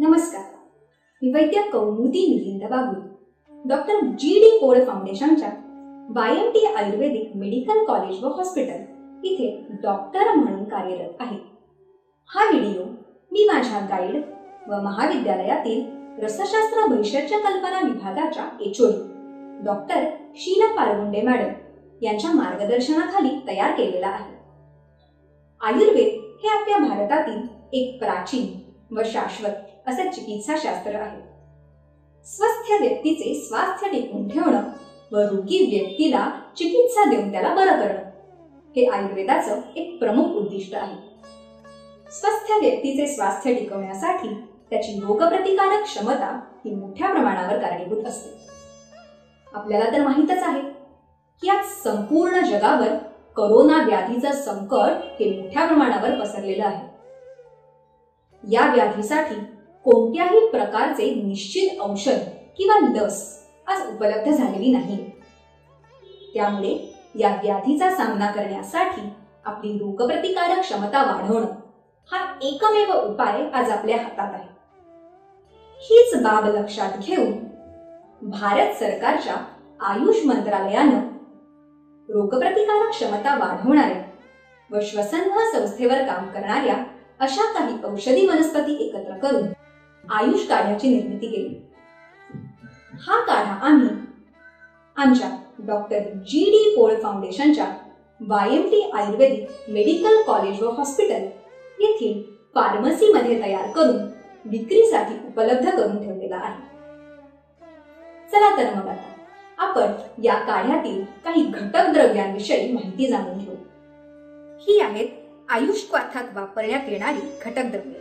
नमस्कार, मी Vaidya Kaumudi Milind Bagul, doctor G D. कोड फाउंडेशनच्या YMT आयुर्वेदिक मेडिकल कॉलेज व हॉस्पिटल इथे डॉक्टर म्हणून कार्यरत आहे. हा व्हिडिओ मी माझ्या गाईड व महाविद्यालयातील रसशास्त्र भविष्याच्या कल्पना विभागाच्या HOD doctor Sheela Pargunde madam यांच्या मार्गदर्शनाखाली तयार केलेला आहे. आयुर्वेद हे आपल्या भारतातील एक प्राचीन व शाश्वत असे चिकित्साशास्त्र आहे. स्वस्थ व्यक्तीचे स्वास्थ्य टिकवून ठेवणं व रोगी व्यक्तीला चिकित्सा देऊन त्याला बरं करणं हे आयुर्वेदाचं एक प्रमुख उद्दिष्ट आहे. स्वस्थ व्यक्तीचे स्वास्थ्य टिकवण्यासाठी त्याची रोगप्रतिकारक क्षमता ही मोठ्या प्रमाणावर कारणीभूत असते. आपल्याला तर माहीतच आहे की आज संपूर्ण जगावर कोरोना व्याधीचं संकट हे मोठ्या प्रमाणावर पसरलेलं आहे. या व्याधीसाठी कोणत्याही प्रकारचे निश्चित औषध किंवा लस आज उपलब्ध झालेली नाही. त्यामुळे या व्याधीचा सामना करण्यासाठी आपली रोगप्रतिकारक क्षमता वाढवणं हा एकमेव उपाय आज आपल्या हातात आहे. हीच बाब लक्षात घेऊन भारत सरकारच्या आयुष मंत्रालयानं रोगप्रतिकारक क्षमता वाढवणाऱ्या व श्वसनह संस्थेवर काम करणाऱ्या अशा काही औषधी वनस्पती एकत्र करून आयुष काढ्याची निर्मिती केली. हा काढा आम्ही आमच्या डॉक्टर जी.डी. कोड फाउंडेशनच्या YMT आयुर्वेदिक मेडिकल कॉलेज व हॉस्पिटल येथील फार्मसीमध्ये तयार करून विक्रीसाठी उपलब्ध करून ठेवलेला आहे. चला तर मग आता आपण या काढ्यातील काही घटक द्रव्यांविषयी माहिती जाणून घेऊ. ही आहेत आयुष क्वाथात वापरण्यात येणारी घटक द्रव्ये.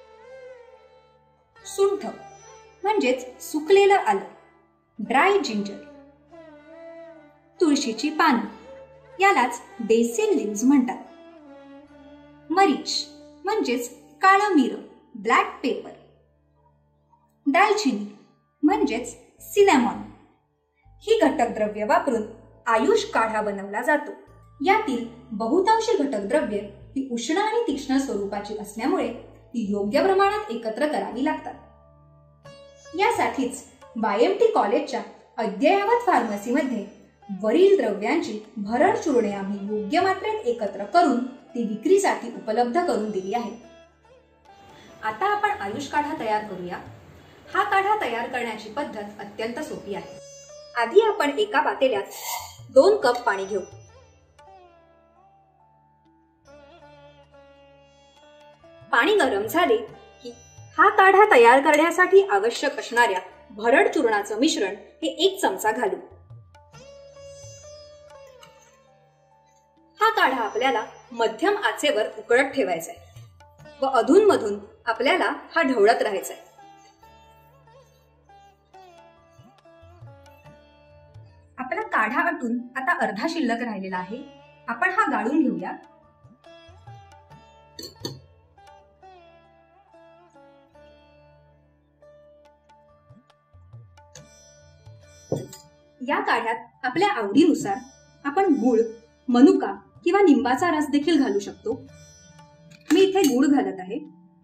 सुंठ म्हणजेच सुकलेलं आलं, ड्राय जिंजर. तुळशीची पानं, यालाच बेसिल लीव्हज म्हणतात. मरीच म्हणजेच काळं मिरं, ब्लॅक पेपर. दालचिनी म्हणजेच सिनेमॉन. ही घटक द्रव्य वापरून आयुष काढा बनवला जातो. यातील बहुतांशी घटक द्रव्ये ही उष्ण आणि तीक्ष्ण स्वरूपाची असल्यामुळे ती योग्य प्रमाणात एकत्र करावी लागतात. यासाठीच YMT कॉलेजच्या अद्ययावत फार्मसीमध्ये वरील द्रव्यांची भरड चूर्णे आम्ही योग्य मात्रेत एकत्र करून ती विक्रीसाठी उपलब्ध करून दिली आहे. आता आपण आयुष काढा तयार करूया. हा काढा तयार करण्याची पद्धत अत्यंत सोपी आहे. आधी आपण एका पातेल्यात 2 कप पाणी घेऊ. पाणी गरम झाले की हा काढा तयार करण्यासाठी आवश्यक असणाऱ्या भरड चूर्णाचं मिश्रण हे 1 चमचा घालू. हा काढा आपल्याला मध्यम आचेवर उकळत ठेवायचा आहे व अधूनमधून आपल्याला हा ढवळत राहायचा आहे. आपला काढा आटून आता अर्धा शिल्लक राहिलेला आहे. आपण हा गाळून घेऊया. या काढ्यात आपल्या आवडीनुसार आपण गूळ, मनुका किंवा लिंबाचा रस देखील घालू शकतो. मी इथे गूळ घालत आहे.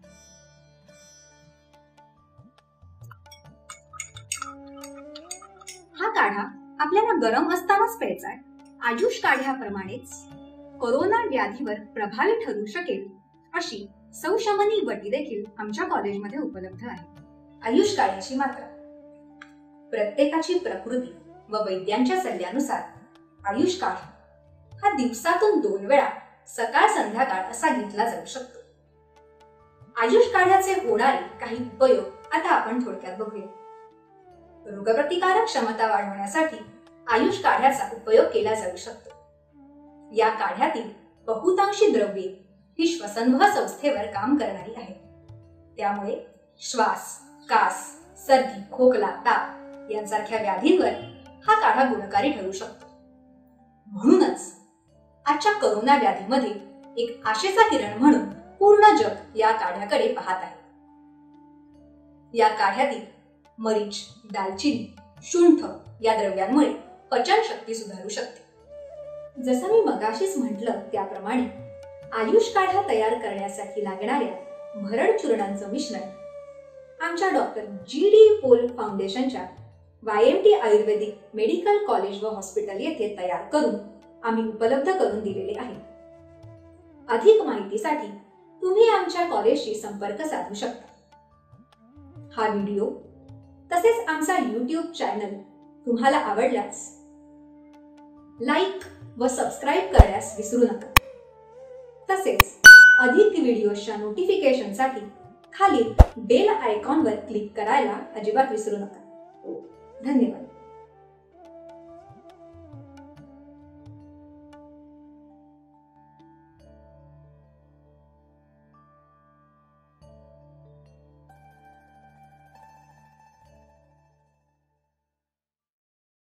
हा काढा आपल्याला गरम असतानाच प्यायचा आहे. आयुष काढ्याप्रमाणेच कोरोना व्याधीवर प्रभावी ठरू शकेल अशी सौशमनी वटी देखील आमच्या कॉलेजमध्ये उपलब्ध आहे. आयुष काढ्याची मात्रा प्रत्येकाची प्रकृती व वैद्यांच्या सल्ल्यानुसार आयुष काढा हा दिवसातून 2 वेळा सकाळ संध्याकाळ असा घेतला जाऊ शकतो. आयुष काढ्याचे होणारे काही उपयोग आता आपण थोडक्यात बघूया. रोगप्रतिकारक क्षमता वाढवण्यासाठी आयुष काढ्याचा उपयोग केला जाऊ शकतो. या काढ्यातील बहुतांशी द्रव्ये ही श्वसनह संस्थेवर काम करणारी आहेत. त्यामुळे श्वास, कास, सर्दी, खोकला, ताप यांसारख्या व्याधींवर हा काढा गुणकारी ठरू शकतो. म्हणूनच आजच्या कोरोना व्याधीमध्ये एक आशेचा किरण म्हणून पूर्ण जग या काढ्याकडे पाहत आहे. या काढ्यातील मरीच, दालचिनी, शुंठ या द्रव्यांमुळे पचन शक्ती सुधारू शकते. जसं मी मगाशीच म्हटलं त्याप्रमाणे आयुष काढा तयार करण्यासाठी लागणाऱ्या भरड चूर्णांचं मिश्रण आमच्या डॉक्टर GD पोल फाउंडेशनच्या YMT आयुर्वेदिक मेडिकल कॉलेज व हॉस्पिटल येथे तयार करून आम्ही उपलब्ध करून दिलेले आहे. अधिक माहितीसाठी तुम्ही आमच्या कॉलेजशी संपर्क साधू शकता. हा व्हिडिओ तसेच आमचा YouTube चॅनल तुम्हाला आवडल्यास लाईक व सबस्क्राईब करण्यास विसरू नका. तसेच अधिक व्हिडिओच्या नोटिफिकेशनसाठी खाली बेल आयकॉनवर क्लिक करायला अजिबात विसरू नका. धन्यवाद.